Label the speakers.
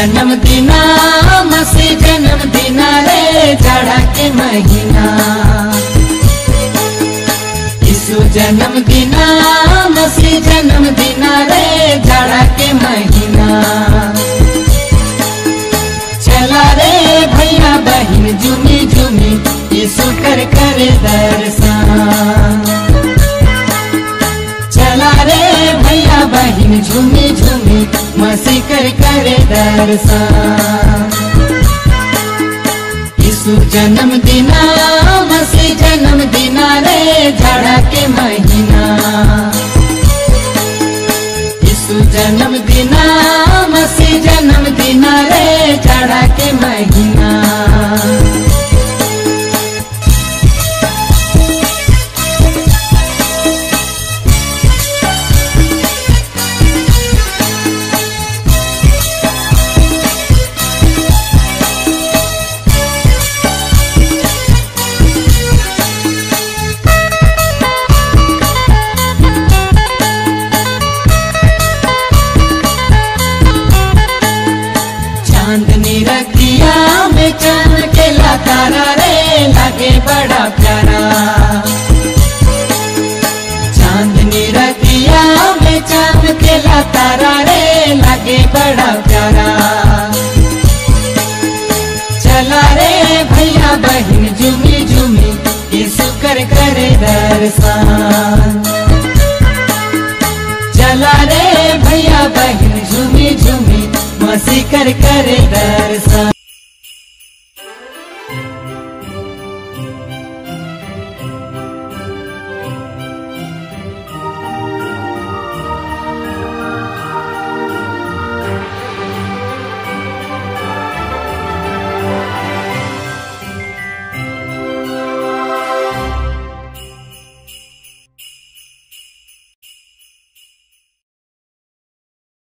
Speaker 1: जन्मदिना मसीह जन्मदिना रे जाड़ा के महीना। यीशु जन्मदिना मसीह जन्मदिना रे जाड़ा के महीना। चला रे भैया बहन झूमी झूमी यीशु कर दर्शन। चला रे भैया बहन झूमी झूमी मसीह कर दर्शन। यीशु जन्मदिना मसीह जन्मदिना रे जाड़ा के महीना। यीशु जन्मदिना मसीह जन्मदिना रे जाड़ा के महीना। चांदनी रतिया में चांद के तारा रे लगे बड़ा प्यारा। चांदनी रतिया में चांद के तारा रे लगे बड़ा प्यारा। चला रे भैया बहन झूमी झूमी यीशु कर दर्शन। चला रे भैया बहन झूमी झूमी मसीह कर दर्शन।